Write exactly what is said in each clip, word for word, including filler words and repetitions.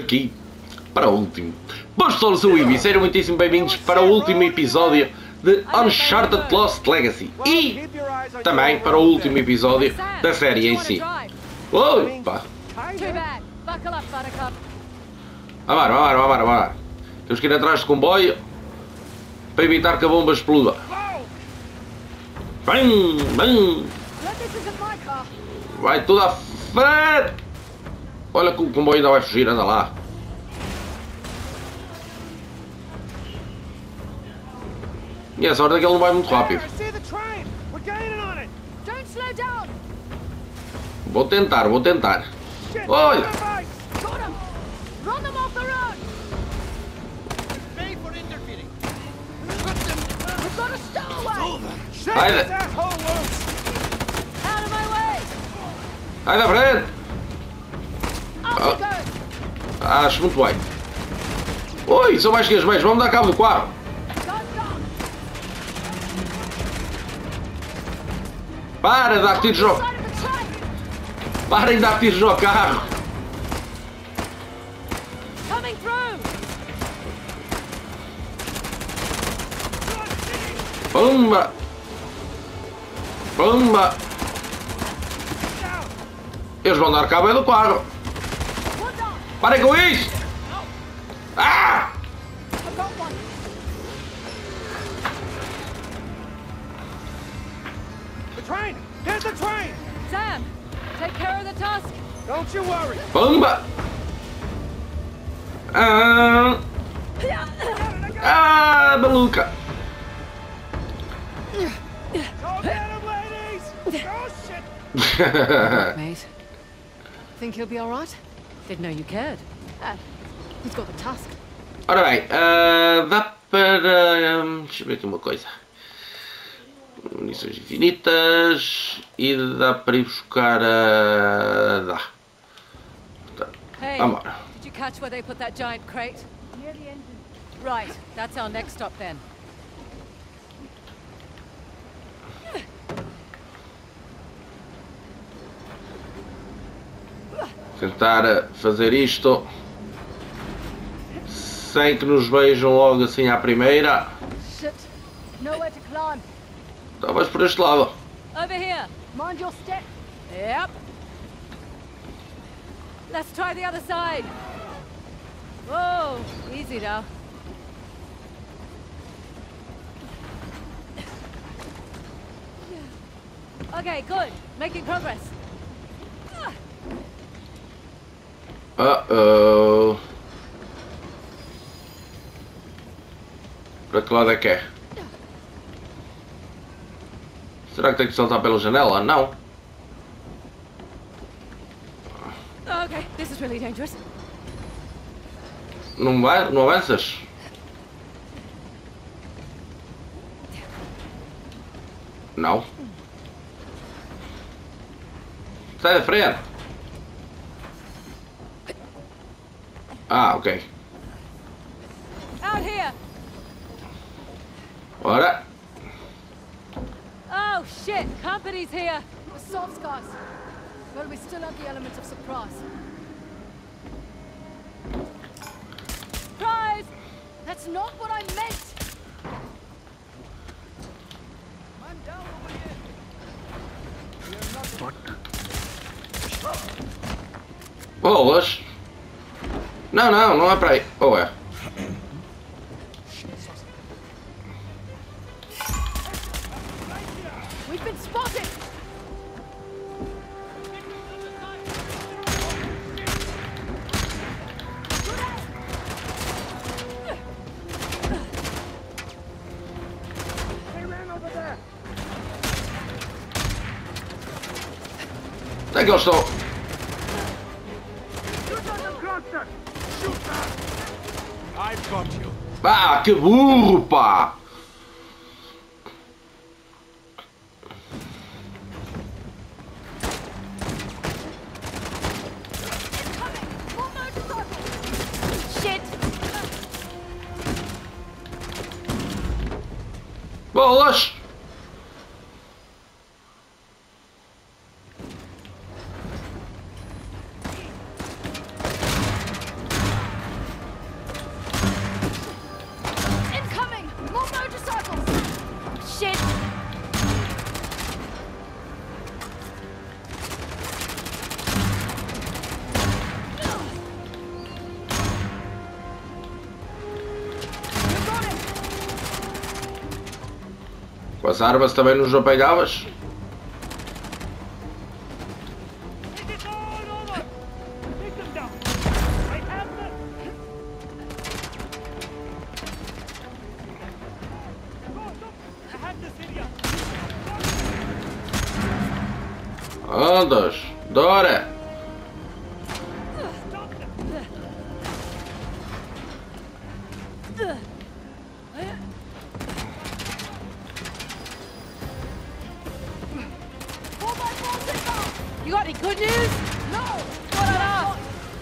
aqui para o último. Boas pessoas, eu sou o Ibi, sejam muitíssimo bem-vindos para o último episódio de Uncharted Lost Legacy e também para o último episódio da série em si. Opa! Vamos, vamos, vamos, vamos. Temos que ir atrás do comboio para evitar que a bomba exploda. Bem, bem. Vai tudo à frente. Olha que o comboio ainda vai fugir, anda lá. E a sorte é que ele não vai muito rápido. Vou tentar, vou tentar. Olha! Sai da... Sai da frente! Ah, acho muito bem. Oi, são mais que as meias, vamos dar cabo do carro. Para de dar tiros no... Parem de dar tiros no carro. Pumba! Pumba! Eles vão dar cabo do carro. Parem com isso! Ah! The train! Get the train! Sam, take care of the tusk. Don't you worry. Pumba! Ah! Ah, maluca! Go get him, ladies! Oh shit! Mate, think he'll be all right? Didn't know you cared. Uh, he's got the tusk. Ora bem, uh, dá para... Um, deixa eu ver aqui uma coisa. Munições infinitas e dá para ir buscar a... Uh, dá. Portanto, Hey, vamos. did you catch where they put that giant crate? Near the engine. Right, that's our next stop then. Tentar fazer isto sem que nos vejam logo assim à primeira. Shit. Nowhere to climb. Talvez por este lado. Over here. Mind your step. Yep. Let's try the other side. Whoa, easy now. Okay, good. Making progress. Uh-oh. Para que lado é que é? Será que tem que saltar pela janela? Não. Okay, this is really dangerous. Não vai? Não avanças? Não. Sai da frente. Ah, ok. Out here. Ora. Oh shit, company's here. Assault scars. Well, we still have the element of surprise. Surprise! That's not what I meant. I'm down over here. What? Bolas. Não, não, não é para aí. Ou é? We've been spotted. They ran over there. Onde é que eu estou? Shoot at them, Cluster! Shoot them! I've got you. Ah, que burro, pá! Shit! Bolas! Com as armas também nos apanhavas? Andas, Dora! You got any good news? No! What on earth?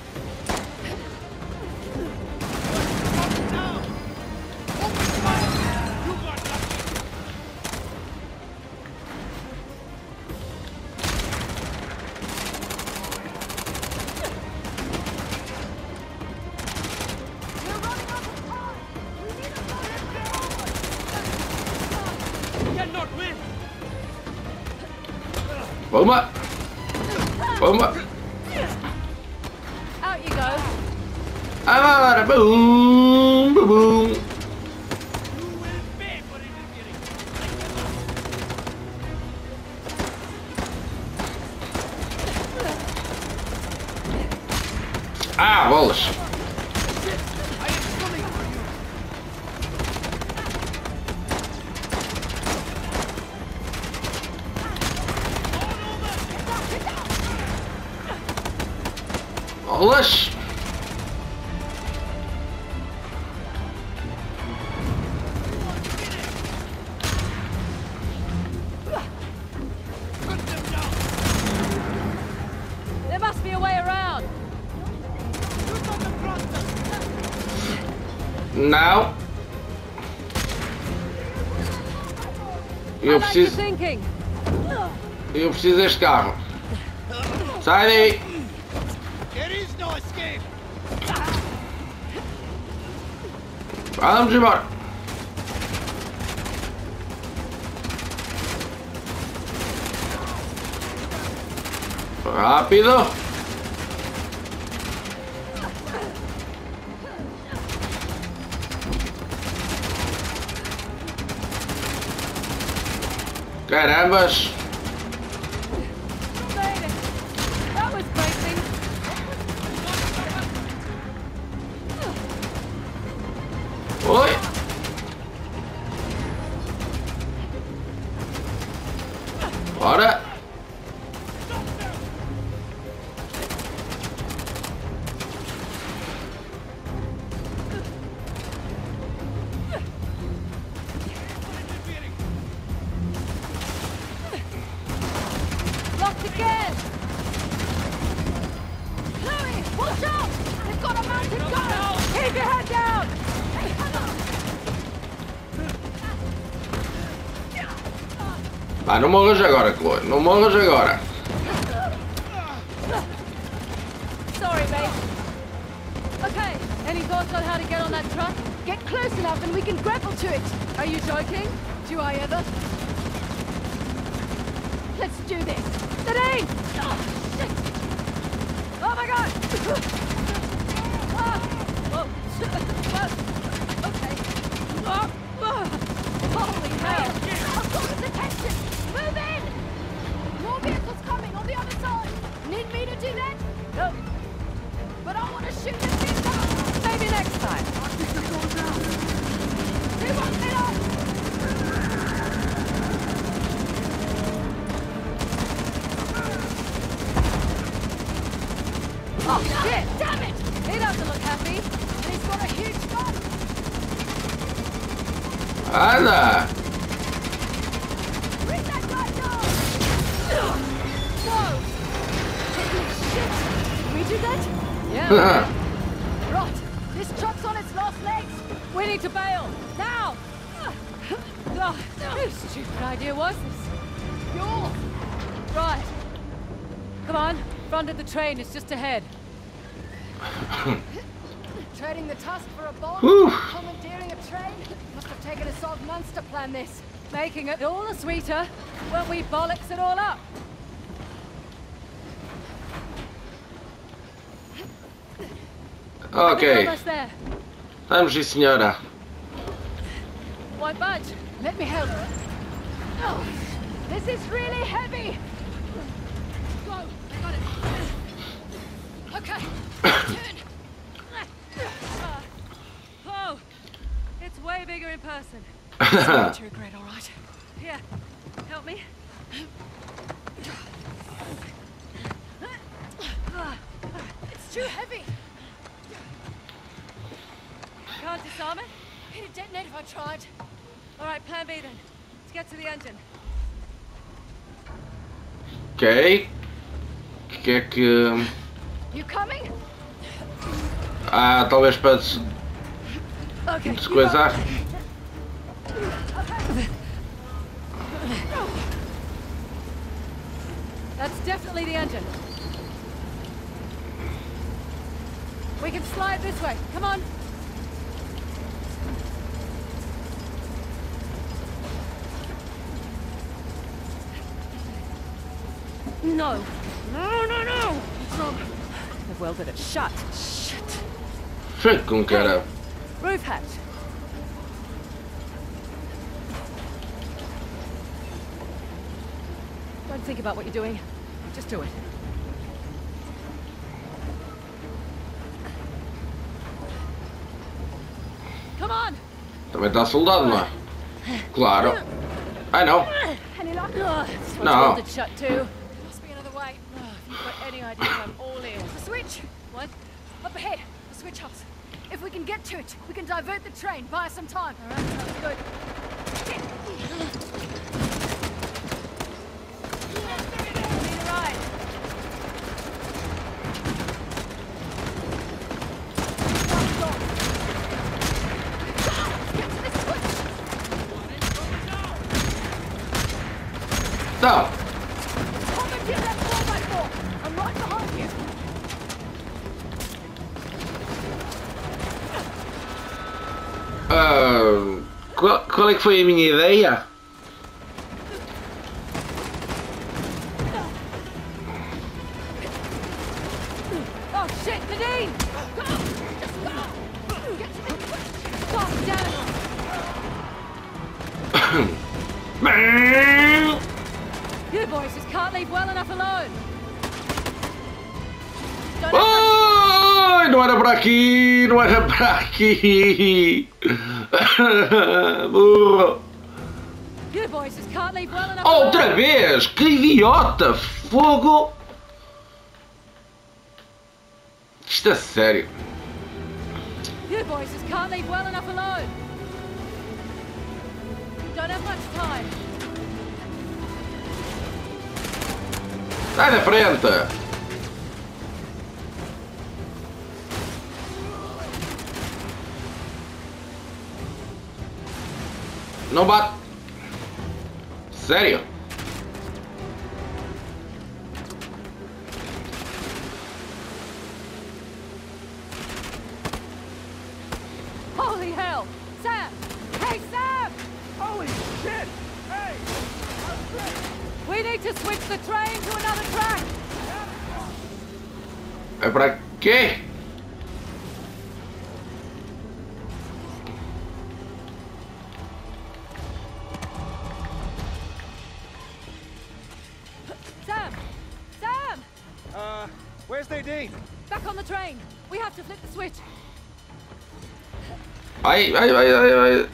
Bomba! Bomba! Out you go. Agora! Boom! Boom! Boom! Ah, bolas! Bolas! There must be a way around. Não! Eu How about you preciso. thinking? Eu preciso deste carro. Sai daí! There is no escape. Vamos embora! Rápido! Carambas! Made it. That was bracing. Oi! Bora! Locked again. Chloe, watch out! They've got a mounted gun. Keep your head down. Vai, não morras agora, Chloe. Não morras agora. Sorry, mate. Okay, any thoughts on how to get on that truck? Get close enough and we can grapple to it. Are you joking? Do I ever? Let's do this. Nadine! Oh, shit! Oh my god! Ah, oh, okay. Oh, oh. Holy hell! I've got his attention! Move in! More vehicles coming on the other side! Need me to do that? No. But I want to shoot this thing down! Maybe next time. Who wants it up? Oh shit! Damn it! He doesn't look happy. And he's got a huge gun. Anda! Bring that guy down! Whoa! Holy shit! Did we do that? Yeah. we did. Rot! This truck's on its last legs! We need to bail! Now! Oh, whose stupid idea was this? Yours! Right. Come on. Front of the train is just ahead. Trading the tusk for a bomb? Whew. Commandeering a train? Must have taken us twelve months to plan this. Making it all the sweeter when we bollocks it all up. I think we're Ok. almost there. Vamos, sim, senhora. Why budge? Let me help. Oh, this is really heavy. Go. I got it. Okay. Turn. Oh, it's way bigger in person. It's too great, all right. Here, help me. It's too heavy. Can't disarm it? It'd detonate if I tried. All right, plan B then. Let's get to the engine. Ok. O que é que... You coming? Ah, talvez para des... Okay. descoisar. That's definitely the engine. We can slide this way. Come on. No. No, no, no. What's wrong? They've welded it shut. Shit. Fica com cara. Roof hatch. Don't think about what you're doing. Just do it. Come on. Também está soldado, não é? Claro. Ai não. Any luck? Oh, this one's No. welded shut too. Must be another way. Oh, if you've got any ideas, I'm all in. The switch. What? Up ahead. The switch house. If we can get to it, we can divert the train. Buy us some time. All right, sounds good. Need a ride. Get to the switch. Então. Commandeer that four by four. I'm right behind you. ah, qual, qual é que foi a minha ideia? Oh shit, Nadine! Go! Just go! Get to the switch. Calm down. You boys just can't leave well enough alone. Don't have Ai, não era para aqui, não era para aqui. Burro. much- You boys just can't leave well enough Outra alone. vez, que idiota, fogo. Isto é sério. You boys just can't leave well enough alone. Don't have much time. Sai da frente. Não bate. Sério? Holy hell! Sam! Hey, Sam! Holy shit! Hey! We need to switch the train to another track. É para quê? Sam! Sam! Uh, where's Nadine? Back on the train. We have to flip the switch. Ai, ai, ai, ai, ai.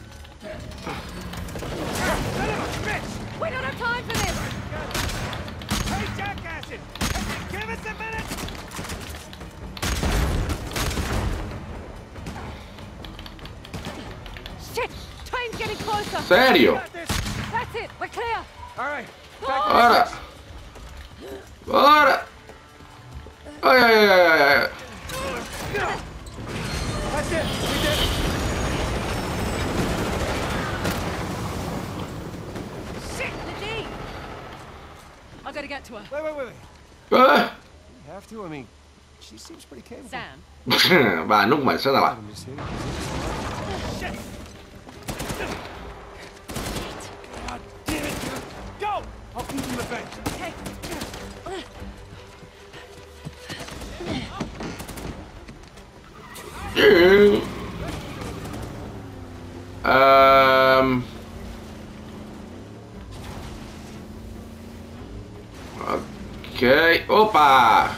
Son of a bitch! We don't have time for this. Hey, jackassin! Give us a minute! Shit! Train's getting closer. Sério? Got this! That's it. We're clear. Alright, back to Bora! Bora! Ai, ai, ai, ai, ai. That's it! We did it! Shit, Nadine! I gotta get to her. Wait, wait, wait, wait. Ah. You have to? I mean, she seems pretty capable. Sam. Vá, não começa, anda lá. Let me see. Shit! God damn it! Go! I'll keep him the bench. Okay. Ahm, Opa!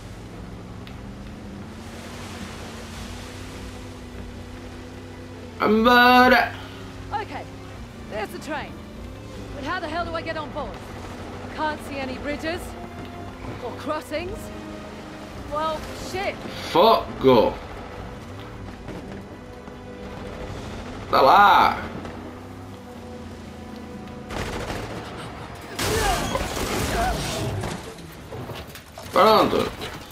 Vambora! Okay, there's the train. But how the hell do I get on board? I can't see any bridges or crossings. Well, shit. Fogo! Tá lá! Pronto!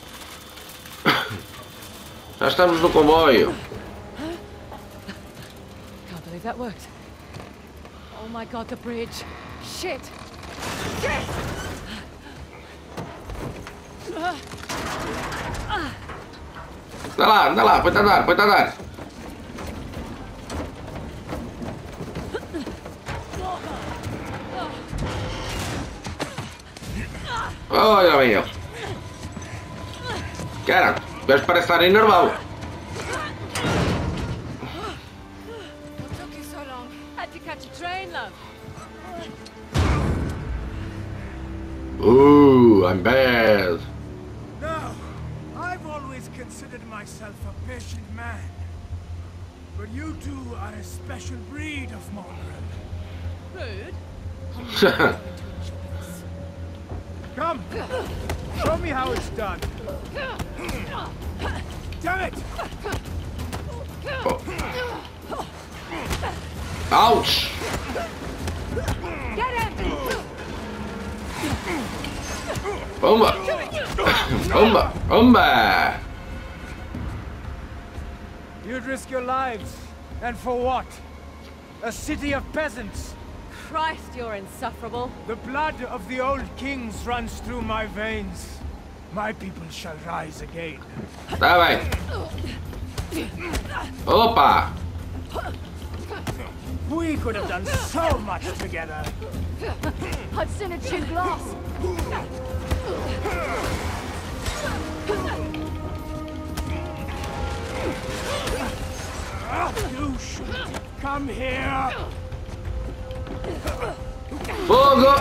Já estamos no comboio. Can't believe that worked. Oh my god, the bridge. Shit. Shit! Anda lá, anda lá, pode andar, pode andar. Olha bem ele. Cara, o gajo parece estar enervado. What took you so long? Had to catch a train, love. Ooh, I'm bad. No, I've always considered myself a patient man. But you two are a special breed of mongrel. Rude. Come, show me how it's done. Damn it! Oh. Ouch! Get him! Bomba! Bomba! Bomba! You'd risk your lives. And for what? A city of peasants. Christ, you're insufferable. The blood of the old kings runs through my veins. My people shall rise again. Tá bem. Opa! We could have done so much together. I've seen a chin glass. You should come here. Fogo!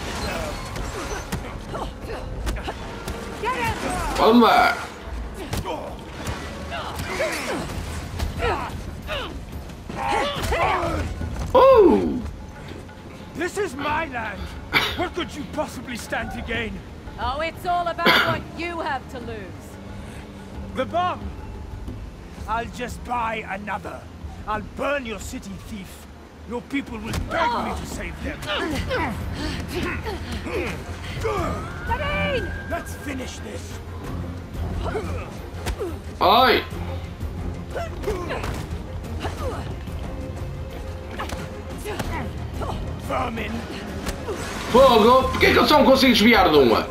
Get him! Bomba! Oh! This is my land. What could you possibly stand to gain? Oh, it's all about what you have to lose. The bomb. I'll just buy another. I'll burn your city, thief. Your people will beg me to save them. Nadine! Let's finish this. Ai! Vermin. Fogo! Por que é que eu só não consigo desviar de uma?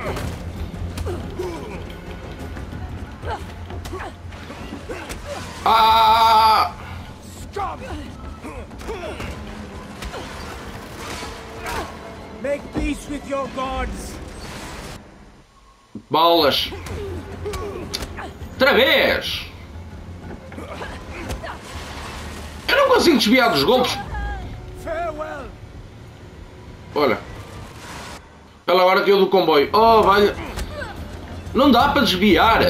Ah! Scum. Make peace with your gods. Bolas! Outra vez! Eu não consigo desviar dos golpes. Farewell. Olha. Pela hora que eu do comboio. Oh, vai. Não dá para desviar.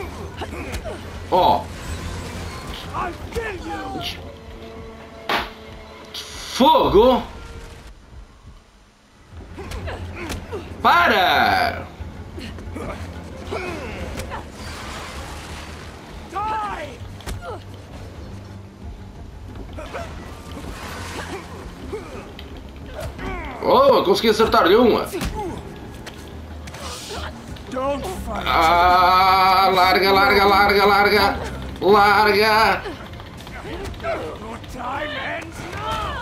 Oh. I'll kill you. Fogo! Para! Die. Oh, consegui acertar-lhe uma. Don't fight. Ah, larga, larga, larga, larga. Larga. Your time ends now.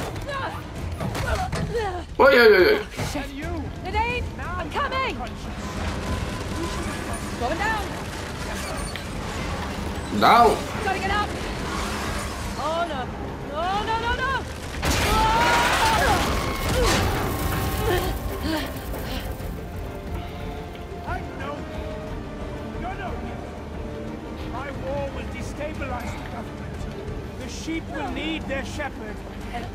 Oi, oi, oi. And you. Nadine! I'm coming! Going down! Down. Gotta get up! Oh no! No, no, no, no! I know. No, no. My war will destabilize the government. The sheep will need their shepherd. And...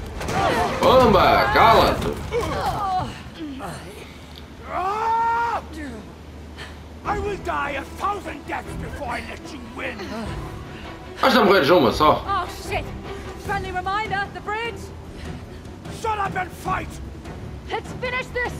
Bomba, cala-te. Ah! die a thousand deaths before I let you win. Basta morrer uma só. Oh shit! Friendly reminder, the bridge! Shut up and fight! Let's finish this!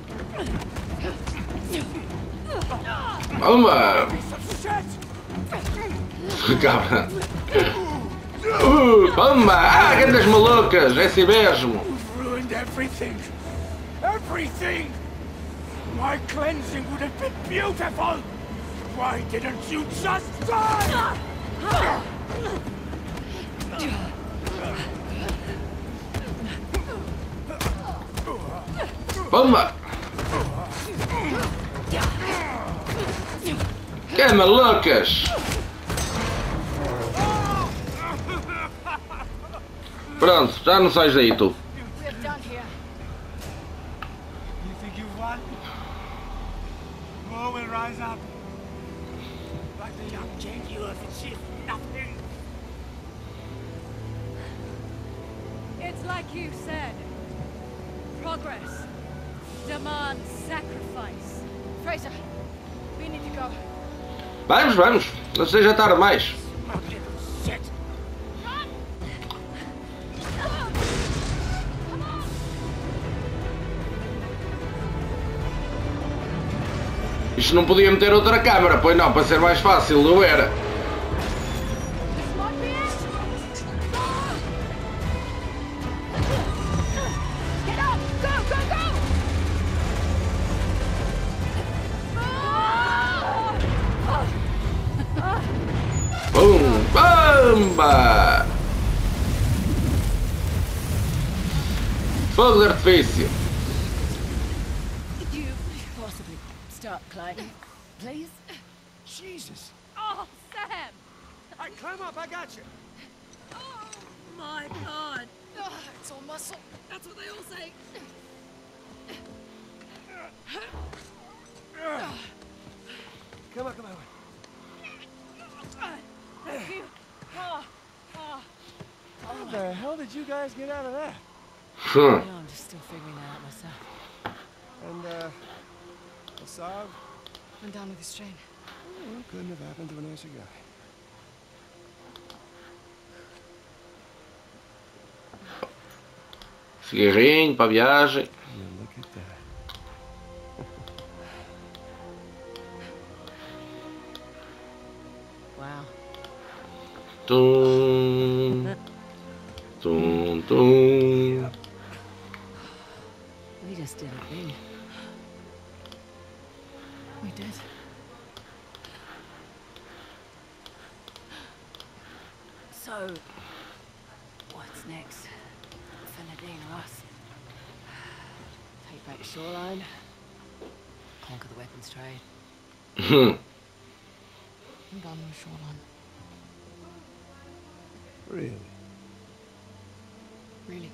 Uma! Piece of shit! Cabra. Uh, Pumba! Ah, grandes malucas! É assim mesmo! You've ruined everything! Everything! My cleansing would have been beautiful! Why didn't you just die? Pumba! Que malucas! Pronto, já não sais daí tu. We're done here. You think you won? War will rise up. Like the young Jaguars achieve nothing. It's like you said. Progress demands sacrifice. Fraser, we need to go. Vamos, vamos! Não seja tarde mais. Smug little shit. Isto não podia meter outra câmara, pois não, para ser mais fácil, não era? This might be it. Get up! Go, go, go! Bum! Bamba! Fogo de artifício! Could you possibly stop climbing, please? Jesus. Oh, Sam! I climb up, I got you. Oh my God! Oh, it's all muscle. That's what they all say. Come on, come on. Thank you. Oh, oh. How the hell did you guys get out of that? Hum. No, I'm just still figuring that out myself. And, uh, Assad? I'm down with this train. Well, couldn't have happened to a nicer guy. Cigarrinho para a viagem. Yeah, look at that. Wow. Tum. Tum, tum. We just did a thing. We did. So, what's next for Nadine or us? Take back the shoreline, conquer the weapons trade. Hum. I'm done with the shoreline. Really? Really.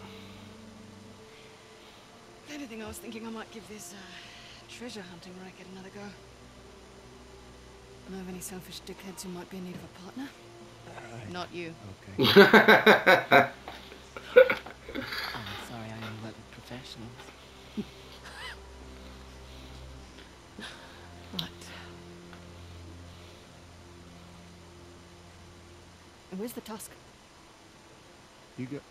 If anything, I was thinking I might give this uh, treasure hunting racket another go. Know of any selfish dickheads who might be in need of a partner? Not you. Okay. Oh, sorry, I only work with professionals. Right. And where's the tusk? You go.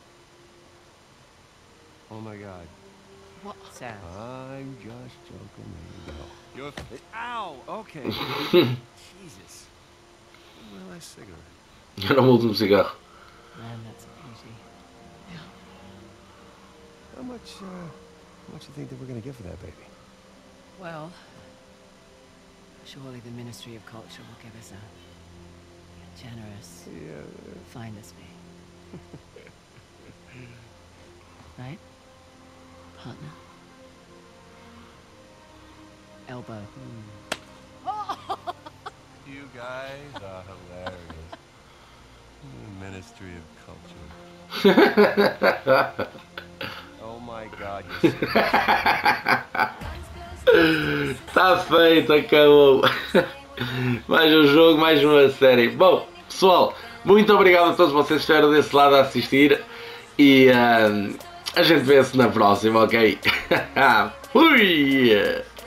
Oh my God. What? Sam. I'm just joking. There you go. You're. Ow! Okay. Jesus. Well, nice cigarette. Era o último cigarro. Man, that's a beauty. Yeah. How much, uh, how much do you think that we're gonna get for that baby? Well, surely the Ministry of Culture will give us a generous Yeah. finder's fee. Right? Partner? Elbow. You guys are hilarious. The Ministry of Culture. Oh my God, you're so... Está feito, acabou. Mais um jogo, mais uma série. Bom, pessoal, muito obrigado a todos vocês que estiveram desse lado a assistir. E uh, a gente vê-se na próxima, ok? Fui!